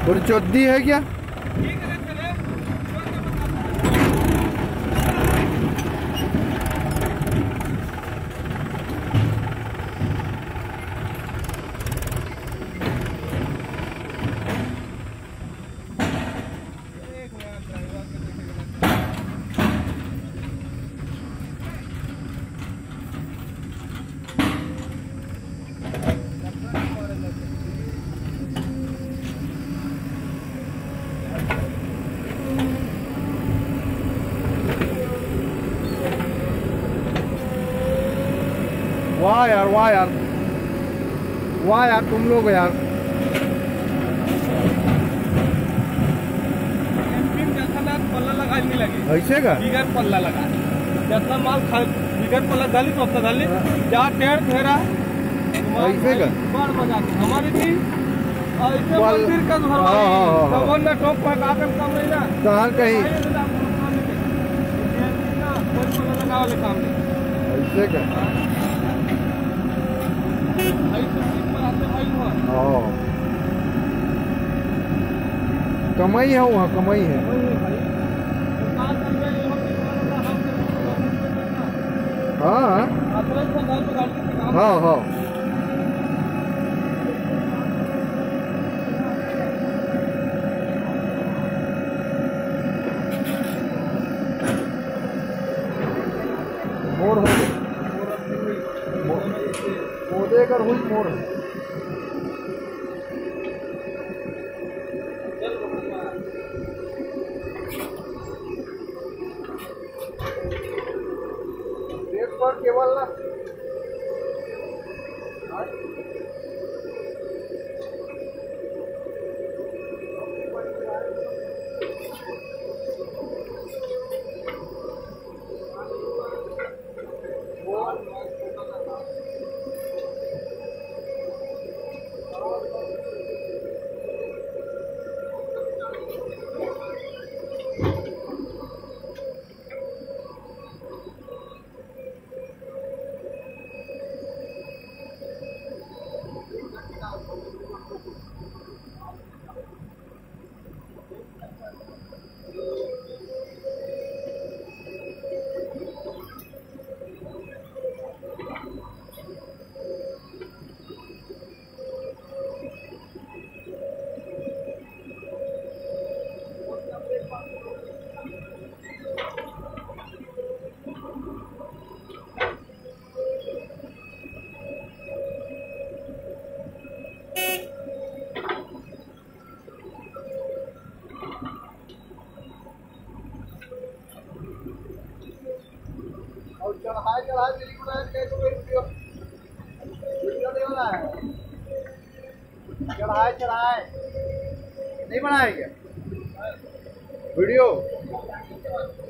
और चौधी है क्या? वाह यार, वाह यार, वाह यार, तुम लोग यार। पल्ला लगा नहीं लगे ऐसे का बिगर पल्ला लगा जितना माल बिगर पल्ला डाली तो अपना डाली क्या टेढ़ फेरा ऐसे का बार बजा हमारी थी ऐसे मंदिर का भगवान ने टॉप पर आकर काम नहीं ना कहाँ कहीं लगा वाले काम नहीं ऐसे का। कमाई है वहाँ, कमाई है। हाँ हाँ हाँ मोड़ हो मोदे कर हुई मोड़। एक बार केवल ना चढ़ाए चढ़ाए नहीं बनाए क्या वीडियो?